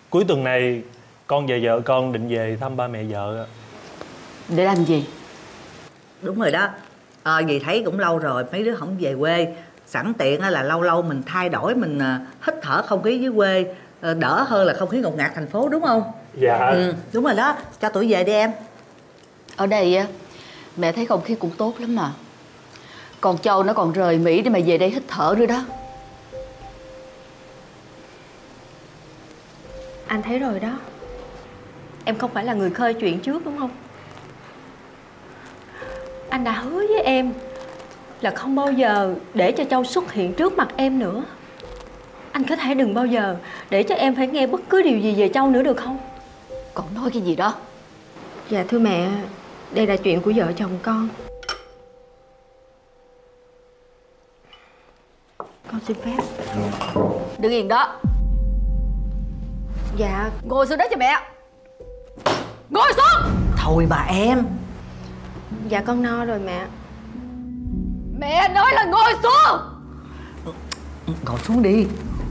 Cuối tuần này con và vợ con định về thăm ba mẹ vợ. Để làm gì? Đúng rồi đó. Vì thấy cũng lâu rồi mấy đứa không về quê, sẵn tiện là lâu lâu mình thay đổi, mình hít thở không khí dưới quê, đỡ hơn là không khí ngột ngạt thành phố, đúng không? Dạ. Đúng rồi đó, cho tụi về đi em. Ở đây á, mẹ thấy không khí cũng tốt lắm mà. Còn Châu nó còn rời Mỹ để mà về đây hít thở nữa đó. Anh thấy rồi đó. Em không phải là người khơi chuyện trước đúng không? Anh đã hứa với em là không bao giờ để cho Châu xuất hiện trước mặt em nữa. Anh có thể đừng bao giờ để cho em phải nghe bất cứ điều gì về Châu nữa được không? Còn nói cái gì đó? Dạ thưa mẹ, đây là chuyện của vợ chồng con. Con xin phép. Đứng yên đó. Dạ. Ngồi xuống đó cho mẹ. Ngồi xuống. Thôi bà em. Dạ con no rồi mẹ. Mẹ nói là ngồi xuống. Ngồi xuống đi.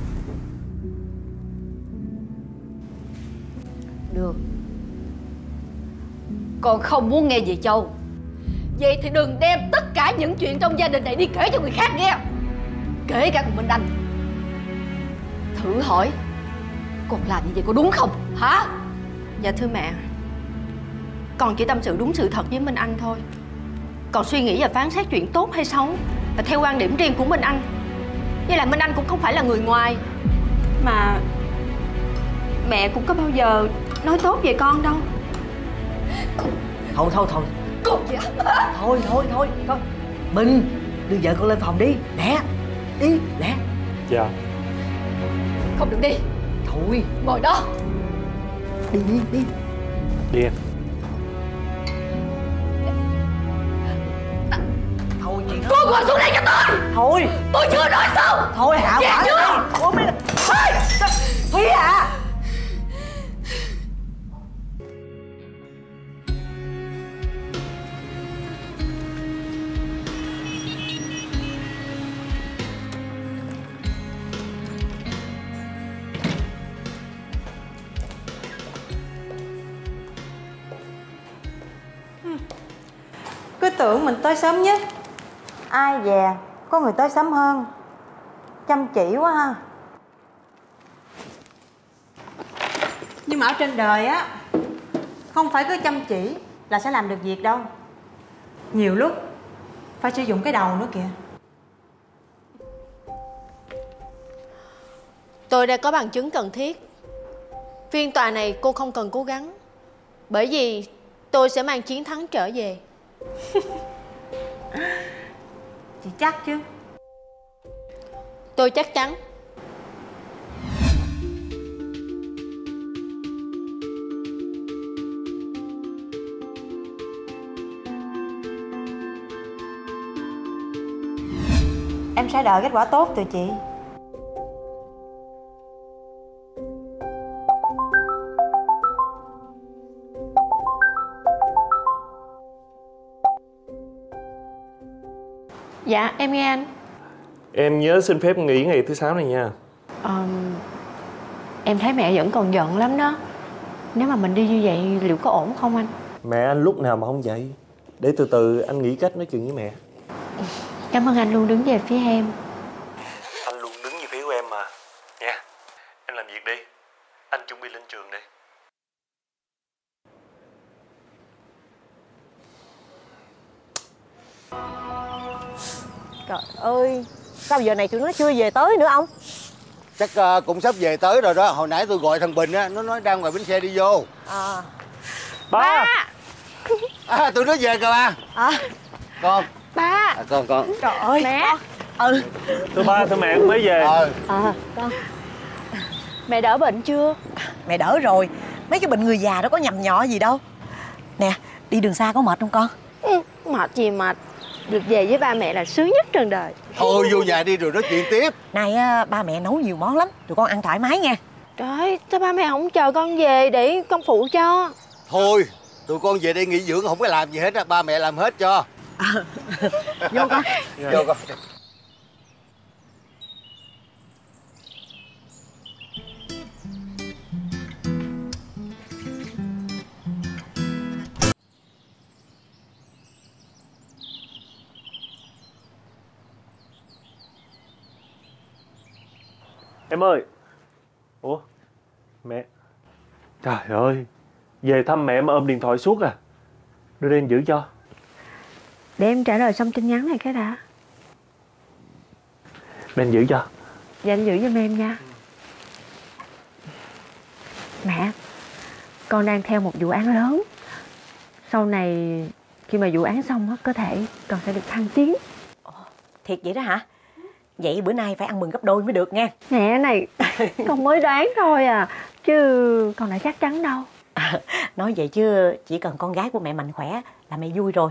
Được. Con không muốn nghe về Châu, vậy thì đừng đem tất cả những chuyện trong gia đình này đi kể cho người khác nghe. Kể cả cùng Minh Anh. Thử hỏi con làm như vậy có đúng không hả? Dạ thưa mẹ, con chỉ tâm sự đúng sự thật với Minh Anh thôi. Còn suy nghĩ và phán xét chuyện tốt hay xấu là theo quan điểm riêng của Minh Anh. Với lại Minh Anh cũng không phải là người ngoài, mà mẹ cũng có bao giờ nói tốt về con đâu. Thôi. Con gì hả? Thôi con. Minh, đưa vợ con lên phòng đi. Lẹ. Đi, lẹ. Dạ. Không được đi. Thôi. Ngồi đó. Đi. Đi em. Thôi chị nói. Cô ngồi xuống đây cho tôi. Thôi. Tôi chưa nói xong. Thôi hả quả. chưa? Ủa mấy. Thôi. Thúy à. Cứ tưởng mình tới sớm nhất, ai dè có người tới sớm hơn. Chăm chỉ quá ha. Nhưng mà ở trên đời á, không phải cứ chăm chỉ là sẽ làm được việc đâu. Nhiều lúc phải sử dụng cái đầu nữa kìa. Tôi đã có bằng chứng cần thiết. Phiên tòa này cô không cần cố gắng, bởi vì tôi sẽ mang chiến thắng trở về. Chị chắc chứ? Tôi chắc chắn. Em sẽ đợi kết quả tốt từ chị. Dạ em nghe anh. Em nhớ xin phép nghỉ ngày thứ 6 này nha. Em thấy mẹ vẫn còn giận lắm đó. Nếu mà mình đi như vậy liệu có ổn không anh? Mẹ anh lúc nào mà không vậy. Để từ từ anh nghĩ cách nói chuyện với mẹ. Cảm ơn anh luôn đứng về phía em. Anh luôn đứng về phía của em mà. Nha. Em làm việc đi. Anh chuẩn bị lên trường đây. Trời ơi, sao giờ này tụi nó chưa về tới nữa ông? Chắc cũng sắp về tới rồi đó. Hồi nãy tôi gọi thằng Bình á, nó nói đang ngoài bến xe đi vô. Ba. Tụi nó về kìa ba. Con. Ba. Con. Trời ơi. Mẹ. Thưa ba, thưa mẹ cũng mới về. Con. Mẹ đỡ bệnh chưa? Mẹ đỡ rồi. Mấy cái bệnh người già đó có nhầm nhỏ gì đâu. Nè, đi đường xa có mệt không con? Mệt gì mệt. Được về với ba mẹ là sướng nhất trên đời. Thôi vô nhà đi rồi nói chuyện tiếp. Nay ba mẹ nấu nhiều món lắm. Tụi con ăn thoải mái nha. Trời, sao ba mẹ không chờ con về để con phụ cho? Thôi, tụi con về đây nghỉ dưỡng không có làm gì hết á. Ba mẹ làm hết cho. Vô con. Vô con. Em ơi. Ủa? Mẹ. Trời ơi. Về thăm mẹ mà ôm điện thoại suốt à? Đưa đây em giữ cho. Để em trả lời xong tin nhắn này cái đã. Để anh giữ cho. Dạ anh giữ giùm em nha. Mẹ, con đang theo một vụ án lớn. Sau này khi mà vụ án xong á, có thể con sẽ được thăng tiến. Thiệt vậy đó hả? Vậy bữa nay phải ăn mừng gấp đôi mới được nha. Mẹ này, con mới đoán thôi à, chứ con đã chắc chắn đâu. Nói vậy chứ chỉ cần con gái của mẹ mạnh khỏe là mẹ vui rồi.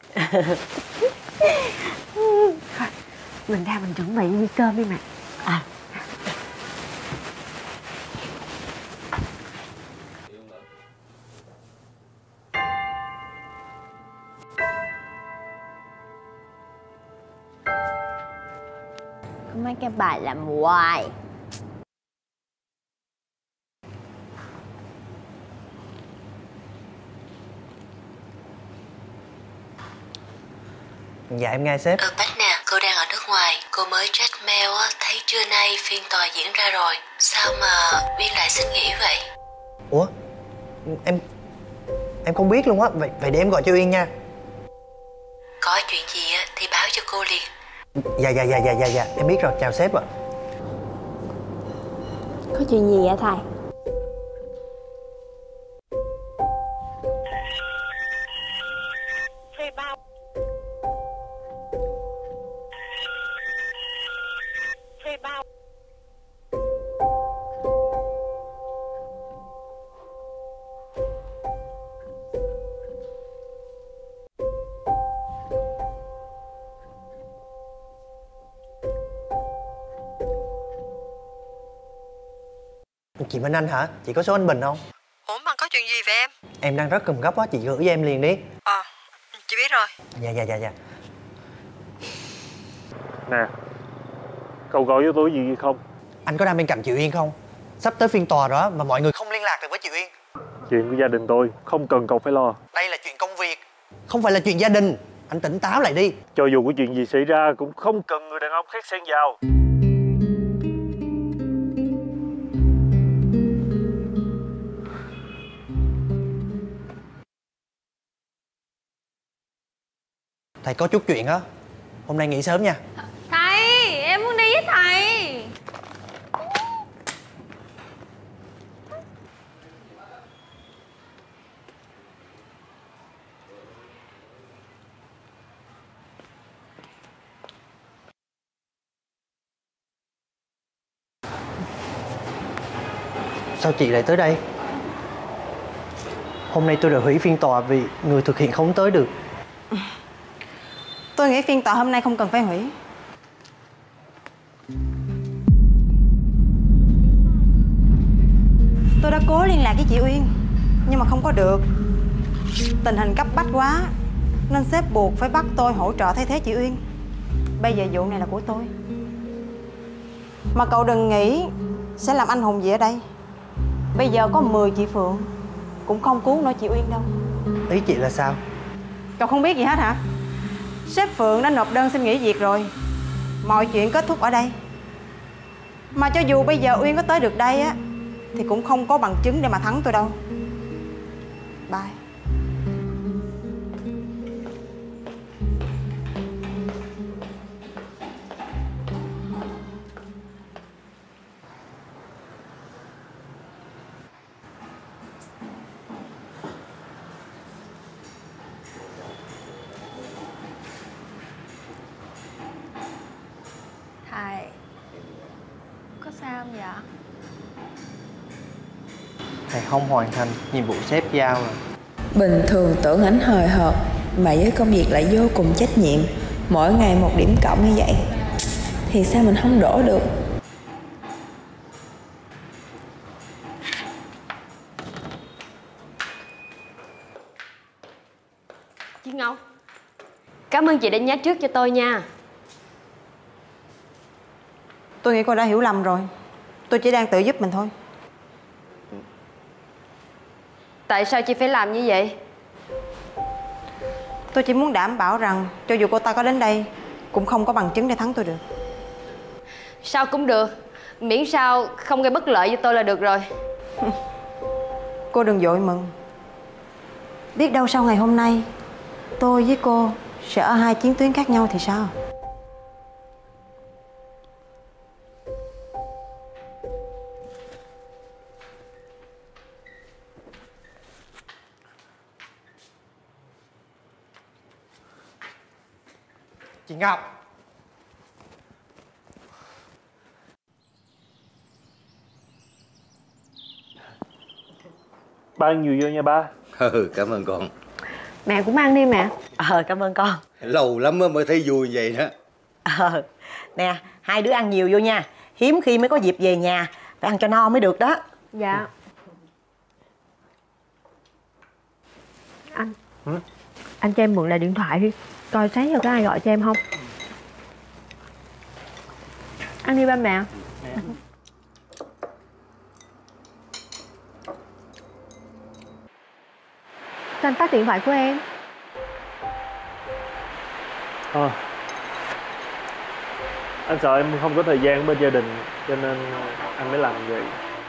Thôi, mình ra mình chuẩn bị đi cơm đi mẹ. Có mấy cái bài làm hoài. Dạ em nghe sếp. Bách nè, cô đang ở nước ngoài. Cô mới check mail á, thấy trưa nay phiên tòa diễn ra rồi. Sao mà Uyên lại xin nghỉ vậy? Ủa? Em không biết luôn á. Vậy để em gọi cho Uyên nha. Có chuyện gì á thì báo cho cô liền. Dạ em biết rồi, chào sếp ạ. Có chuyện gì vậy thầy? Chị Minh Anh hả? Chị có số anh Bình không? Ủa mà có chuyện gì vậy em? Em đang rất cần gấp á, chị gửi cho em liền đi. Chị biết rồi. Dạ. Nè, cậu gọi với tôi gì không? Anh có đang bên cạnh chị Uyên không? Sắp tới phiên tòa đó mà mọi người không liên lạc được với chị Uyên. Chuyện của gia đình tôi không cần cậu phải lo. Đây là chuyện công việc, không phải là chuyện gia đình. Anh tỉnh táo lại đi. Cho dù có chuyện gì xảy ra cũng không cần người đàn ông khác xen vào. Thầy có chút chuyện á, hôm nay nghỉ sớm nha. Thầy, em muốn đi với thầy. Sao chị lại tới đây? Hôm nay tôi đã hủy phiên tòa vì người thực hiện không tới được. Tôi nghĩ phiên tòa hôm nay không cần phải hủy. Tôi đã cố liên lạc với chị Uyên nhưng mà không có được. Tình hình cấp bách quá nên sếp buộc phải bắt tôi hỗ trợ thay thế chị Uyên. Bây giờ vụ này là của tôi. Mà cậu đừng nghĩ sẽ làm anh hùng gì ở đây. Bây giờ có 10 chị Phượng cũng không cứu nổi chị Uyên đâu. Ý chị là sao? Cậu không biết gì hết hả? Sếp Phượng đã nộp đơn xin nghỉ việc rồi. Mọi chuyện kết thúc ở đây. Mà cho dù bây giờ Uyên có tới được đây á thì cũng không có bằng chứng để mà thắng tôi đâu. Bye. Thầy, có sao không vậy? Thầy không hoàn thành nhiệm vụ sếp giao rồi. Bình thường tưởng ảnh hời hợt mà với công việc lại vô cùng trách nhiệm, mỗi ngày một điểm cộng như vậy thì sao mình không đổ được. Chị Ngọc, cảm ơn chị đã nhắc trước cho tôi nha. Tôi nghĩ cô đã hiểu lầm rồi. Tôi chỉ đang tự giúp mình thôi. Tại sao chị phải làm như vậy? Tôi chỉ muốn đảm bảo rằng cho dù cô ta có đến đây cũng không có bằng chứng để thắng tôi được. Sao cũng được. Miễn sao không gây bất lợi cho tôi là được rồi. Cô đừng vội mừng. Biết đâu sau ngày hôm nay tôi với cô sẽ ở hai chiến tuyến khác nhau thì sao? Chị Ngọc. Ba ăn nhiều vô nha ba. Cảm ơn con. Mẹ cũng ăn đi mẹ. Cảm ơn con. Lâu lắm mới thấy vui vậy đó. Nè, hai đứa ăn nhiều vô nha. Hiếm khi mới có dịp về nhà, phải ăn cho no mới được đó. Dạ. Anh. Anh cho em mượn lại điện thoại đi. Coi sáng giờ có ai gọi cho em không? Ăn đi ba mẹ. Sao anh tắt điện thoại của em? Anh sợ em không có thời gian bên gia đình, cho nên anh mới làm vậy.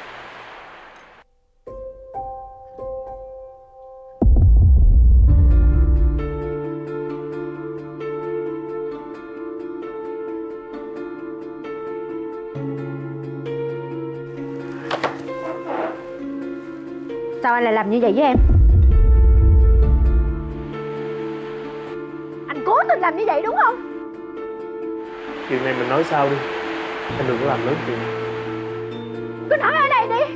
Sao anh lại làm như vậy với em? Anh cố tình làm như vậy đúng không? Chuyện này mình nói sau đi. Em đừng có làm lớn chuyện. Cứ nói ở đây đi.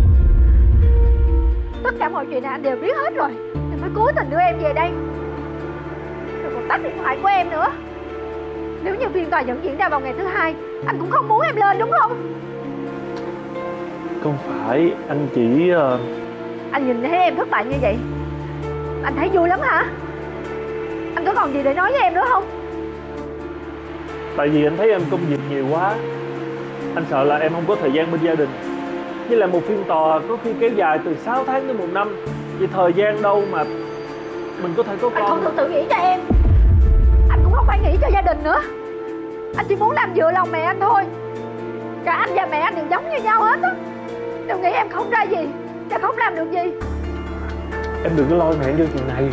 Tất cả mọi chuyện này anh đều biết hết rồi. Anh mới cố tình đưa em về đây, rồi còn tắt điện thoại của em nữa. Nếu như phiên tòa vẫn diễn ra vào ngày thứ hai, anh cũng không muốn em lên đúng không? Không phải, anh chỉ... Anh nhìn thấy em thất bại như vậy, anh thấy vui lắm hả? Anh có còn gì để nói với em nữa không? Tại vì anh thấy em công việc nhiều quá. Anh sợ là em không có thời gian bên gia đình. Với lại một phiên tòa có khi kéo dài từ 6 tháng đến 1 năm. Vì thời gian đâu mà mình có thể có con. Anh không tự nghĩ cho em. Anh cũng không phải nghĩ cho gia đình nữa. Anh chỉ muốn làm vừa lòng mẹ anh thôi. Cả anh và mẹ anh đều giống như nhau hết á. Đều nghĩ em không ra gì và không làm được gì. Em đừng có lôi mẹ vô chuyện này.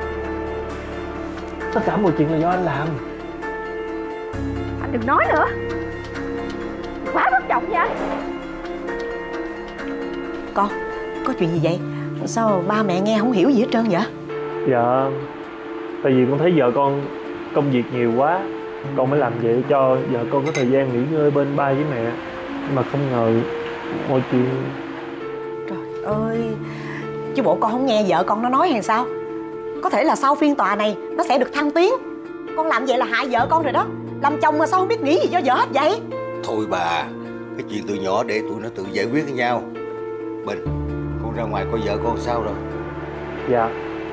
Tất cả mọi chuyện là do anh làm. Anh đừng nói nữa. Quá thất vọng nha. Con, có chuyện gì vậy? Sao ba mẹ nghe không hiểu gì hết trơn vậy? Dạ, tại vì con thấy vợ con công việc nhiều quá, con mới làm vậy cho vợ con có thời gian nghỉ ngơi bên ba với mẹ. Nhưng mà không ngờ mọi chuyện... Trời ơi, chứ bộ con không nghe vợ con nó nói hay sao? Có thể là sau phiên tòa này nó sẽ được thăng tiến. Con làm vậy là hại vợ con rồi đó. Làm chồng mà sao không biết nghĩ gì cho vợ hết vậy? Thôi bà, cái chuyện từ nhỏ để tụi nó tự giải quyết với nhau. Bình, con ra ngoài coi vợ con sao rồi? Dạ.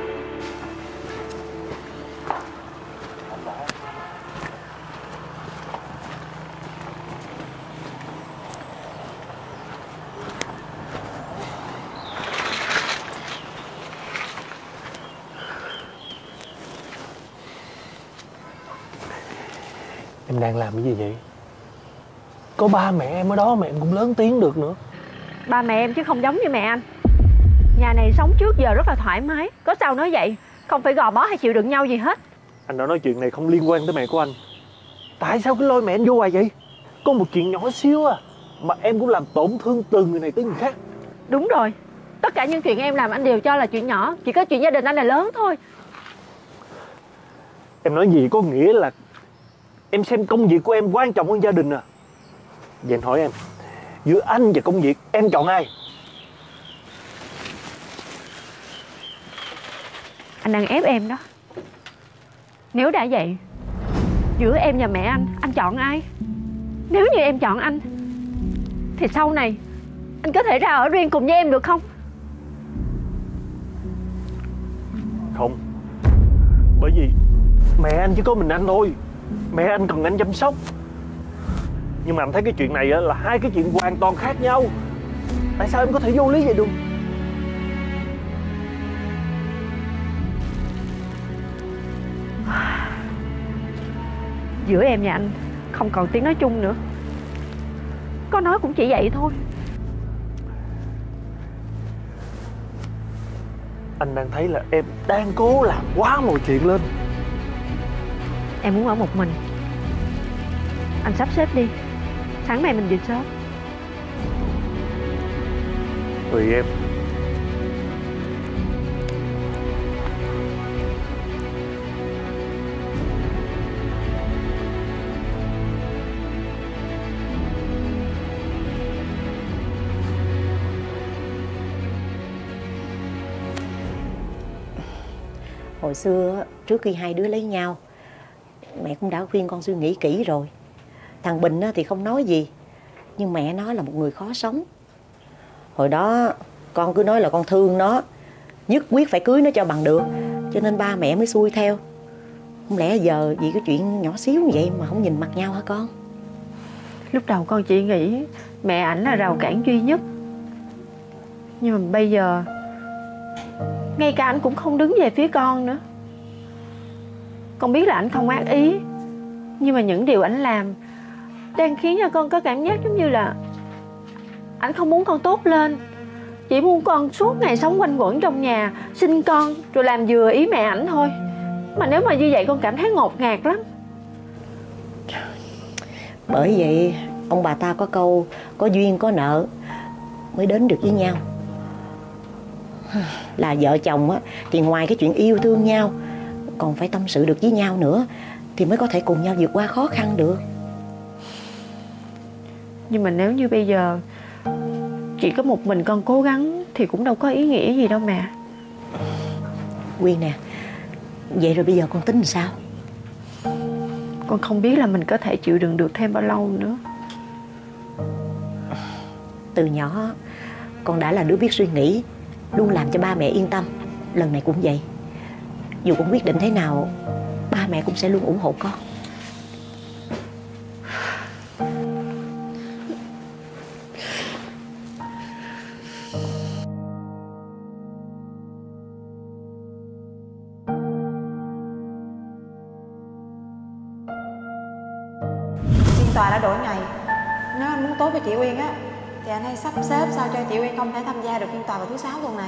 Em đang làm cái gì vậy? Có ba mẹ em ở đó mà em cũng lớn tiếng được nữa. Ba mẹ em chứ không giống như mẹ anh. Nhà này sống trước giờ rất là thoải mái. Có sao nói vậy? Không phải gò bó hay chịu đựng nhau gì hết. Anh đã nói chuyện này không liên quan tới mẹ của anh. Tại sao cứ lôi mẹ anh vô hoài vậy? Có một chuyện nhỏ xíu à mà em cũng làm tổn thương từ người này tới người khác. Đúng rồi. Tất cả những chuyện em làm anh đều cho là chuyện nhỏ. Chỉ có chuyện gia đình anh là lớn thôi. Em nói gì có nghĩa là em xem công việc của em quan trọng hơn gia đình à? Vậy anh hỏi em, giữa anh và công việc em chọn ai? Anh đang ép em đó. Nếu đã vậy, giữa em và mẹ anh chọn ai? Nếu như em chọn anh thì sau này anh có thể ra ở riêng cùng với em được không? Không. Bởi vì mẹ anh chỉ có mình anh thôi. Mẹ anh cần anh chăm sóc. Nhưng mà em thấy cái chuyện này là hai cái chuyện hoàn toàn khác nhau. Tại sao em có thể vô lý vậy được? Giữa em và anh không còn tiếng nói chung nữa. Con nói cũng chỉ vậy thôi. Anh đang thấy là em đang cố làm quá mọi chuyện lên. Em muốn ở một mình. Anh sắp xếp đi, sáng mai mình về sớm. Tùy em. Hồi xưa trước khi hai đứa lấy nhau, mẹ cũng đã khuyên con suy nghĩ kỹ rồi. Thằng Bình thì không nói gì, nhưng mẹ nó là một người khó sống. Hồi đó con cứ nói là con thương nó, nhất quyết phải cưới nó cho bằng được, cho nên ba mẹ mới xuôi theo. Không lẽ giờ vì cái chuyện nhỏ xíu như vậy mà không nhìn mặt nhau hả con? Lúc đầu con chỉ nghĩ mẹ ảnh là rào cản duy nhất, nhưng mà bây giờ ngay cả ảnh cũng không đứng về phía con nữa. Con biết là ảnh không ác ý, nhưng mà những điều ảnh làm đang khiến cho con có cảm giác giống như là ảnh không muốn con tốt lên, chỉ muốn con suốt ngày sống quanh quẩn trong nhà, sinh con rồi làm vừa ý mẹ ảnh thôi. Mà nếu mà như vậy con cảm thấy ngột ngạt lắm. Bởi vậy ông bà ta có câu có duyên có nợ mới đến được với nhau. Là vợ chồng á, thì ngoài cái chuyện yêu thương nhau còn phải tâm sự được với nhau nữa, thì mới có thể cùng nhau vượt qua khó khăn được. Nhưng mà nếu như bây giờ chỉ có một mình con cố gắng thì cũng đâu có ý nghĩa gì đâu mẹ. Quyên nè, vậy rồi bây giờ con tính làm sao? Con không biết là mình có thể chịu đựng được thêm bao lâu nữa. Từ nhỏ con đã là đứa biết suy nghĩ, luôn làm cho ba mẹ yên tâm. Lần này cũng vậy. Dù con quyết định thế nào, ba mẹ cũng sẽ luôn ủng hộ con. Phiên tòa đã đổi ngày. Nếu anh muốn tốt với chị Uyên á, thì anh hãy sắp xếp sao cho chị Uyên không thể tham gia được phiên tòa vào thứ 6 tuần này.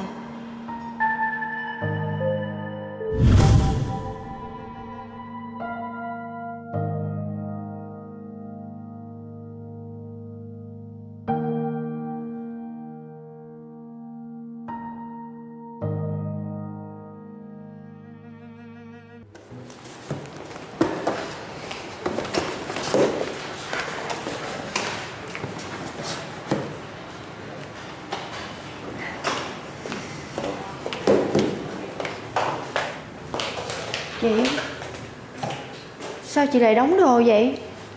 Chị, sao chị lại đóng đồ vậy?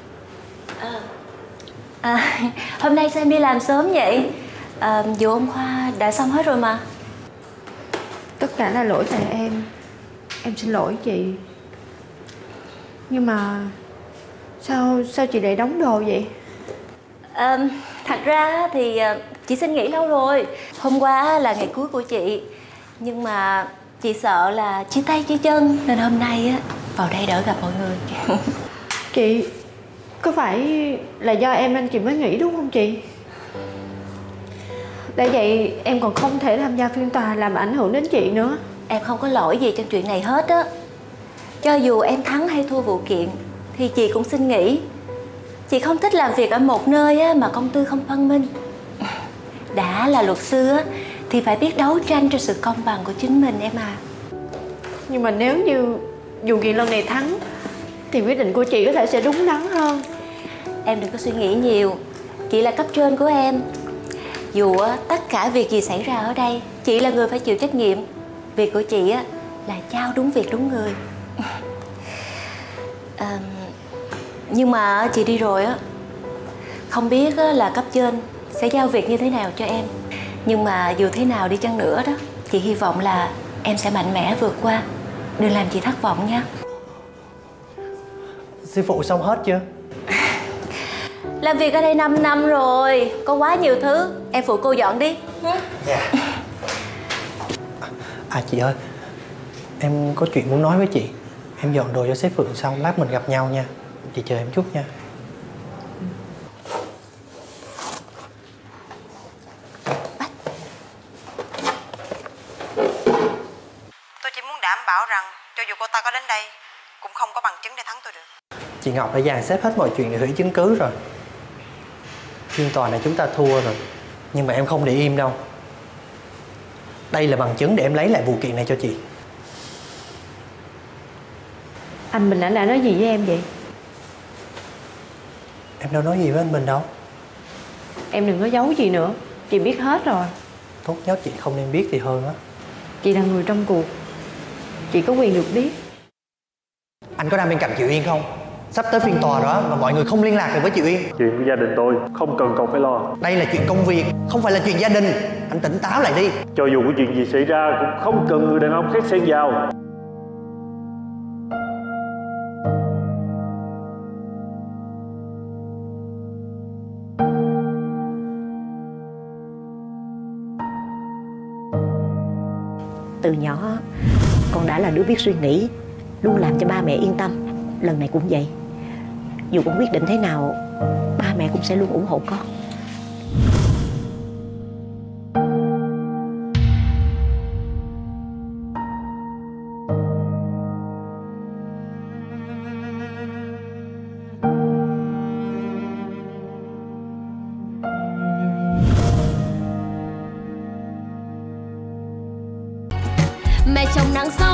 Hôm nay sao em đi làm sớm vậy? Vụ ông Khoa đã xong hết rồi mà. Tất cả là lỗi tại em xin lỗi chị. Nhưng mà sao chị lại đóng đồ vậy? Thật ra thì chị xin nghỉ lâu rồi. Hôm qua là ngày cuối của chị, nhưng mà chị sợ là chia tay chia chân, nên hôm nay á vào đây đỡ gặp mọi người. Chị, có phải là do em nên chị mới nghỉ đúng không chị? Đã vậy em còn không thể tham gia phiên tòa làm ảnh hưởng đến chị nữa. Em không có lỗi gì trong chuyện này hết á. Cho dù em thắng hay thua vụ kiện thì chị cũng xin nghỉ. Chị không thích làm việc ở một nơi á mà công tư không phân minh. Đã là luật sư á thì phải biết đấu tranh cho sự công bằng của chính mình em à. Nhưng mà nếu như vụ kiện lần này thắng thì quyết định của chị có thể sẽ đúng đắn hơn. Em đừng có suy nghĩ nhiều. Chị là cấp trên của em. Dù tất cả việc gì xảy ra ở đây, chị là người phải chịu trách nhiệm. Việc của chị là trao đúng việc đúng người. Nhưng mà chị đi rồi á, không biết là cấp trên sẽ giao việc như thế nào cho em. Nhưng mà dù thế nào đi chăng nữa đó, chị hy vọng là em sẽ mạnh mẽ vượt qua. Đừng làm chị thất vọng nha. Sư phụ xong hết chưa? Làm việc ở đây 5 năm rồi, có quá nhiều thứ. Em phụ cô dọn đi. Dạ. À chị ơi, em có chuyện muốn nói với chị. Em dọn đồ cho sếp Phượng xong lát mình gặp nhau nha. Chị chờ em chút nha. bảo rằng cho dù cô ta có đến đây cũng không có bằng chứng để thắng tôi được. Chị Ngọc đã dàn xếp hết mọi chuyện để hủy chứng cứ rồi. Phiên tòa này chúng ta thua rồi, nhưng mà em không để im đâu. Đây là bằng chứng để em lấy lại vụ kiện này cho chị. Anh Bình đã nói gì với em vậy? Em đâu nói gì với anh Bình đâu. Em đừng có giấu gì nữa, chị biết hết rồi. Tốt nhất chị không nên biết thì hơn á. Chị là người trong cuộc, chị có quyền được biết. Anh có đang bên cạnh chị Uyên không? Sắp tới phiên tòa đó mà mọi người không liên lạc được với chị Uyên. Chuyện của gia đình tôi không cần cậu phải lo. Đây là chuyện công việc, không phải là chuyện gia đình. Anh tỉnh táo lại đi. Cho dù có chuyện gì xảy ra cũng không cần người đàn ông khác xen vào. Từ nhỏ con đã là đứa biết suy nghĩ, luôn làm cho ba mẹ yên tâm. Lần này cũng vậy. Dù con quyết định thế nào, ba mẹ cũng sẽ luôn ủng hộ con. Mẹ chồng nắng gió